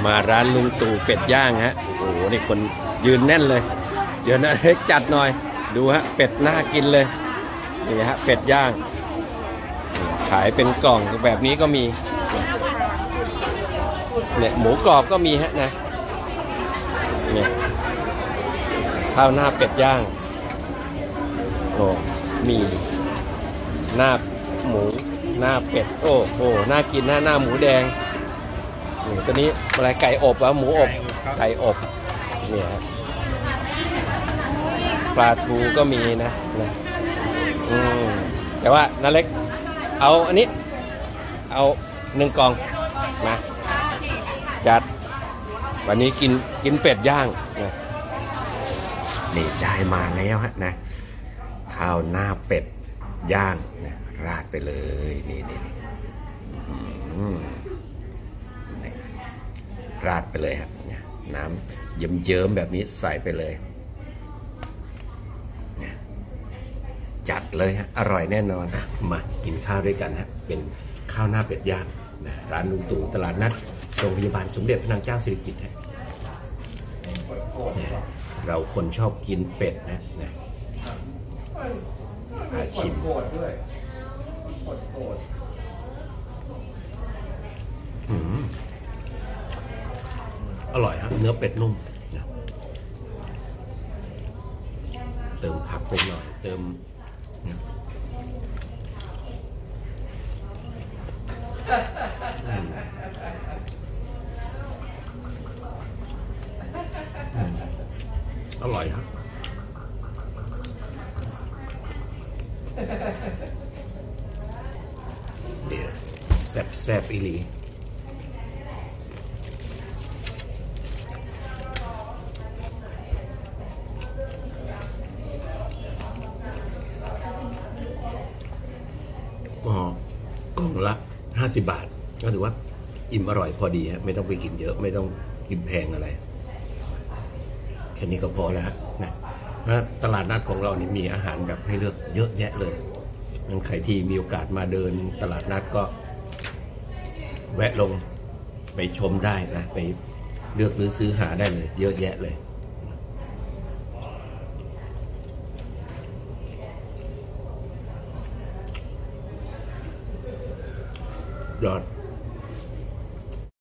มาร้านลุงตู่เป็ดย่างฮะโอ้โหนี่คนยืนแน่นเลยเดี๋ยวนะเล็กจัดหน่อยดูฮะเป็ดน่ากินเลยนี่ฮะเป็ดย่างขายเป็นกล่องแบบนี้ก็มีเนี่ยหมูกรอบก็มีฮะนะเนี่ยข้าวหน้าเป็ดย่างโอ้มีหน้าหมูหน้าเป็ดโอ้โหน่ากินหน้าหมูแดงตัวนี้อะไรไก่อบวะหมูอบไก่อบเนี่ยปลาทูก็มีนะแต่ว่าน้าเล็กเอาอันนี้เอา1 กล่องมาจัดวันนี้กินเป็ดย่างนะนี่ได้มาแล้วฮะนะข้าวหน้าเป็ดย่างนะราดไปเลยนี่ราดไปเลยครับน้ำเยิ้มๆแบบนี้ใส่ไปเลยจัดเลยฮะอร่อยแน่นอนมากินข้าวด้วยกันฮะเป็นข้าวหน้าเป็ดย่างนะร้านลุงตู่ตลาดนัดโรงพยาบาลสมเด็จพระนางเจ้าสิริกิติ์ฮะเราคนชอบกินเป็ดนะชิมอร่อยครับเนื้อเป็ดนุ่มนะเติมผักไปหน่อยเติมอร่อยครับเดี๋ยวแซ่บอีหลีกล่องละ50 บาทก็ถือว่าอิ่มอร่อยพอดีฮะไม่ต้องไปกินเยอะไม่ต้องกินแพงอะไรแค่นี้ก็พอแล้วนะตลาดนัดของเรานี่มีอาหารแบบให้เลือกเยอะแยะเลยงั้นใครที่มีโอกาสมาเดินตลาดนัดก็แวะลงไปชมได้นะไปเลือกหรือซื้อหาได้เลยเยอะแยะเลยยอด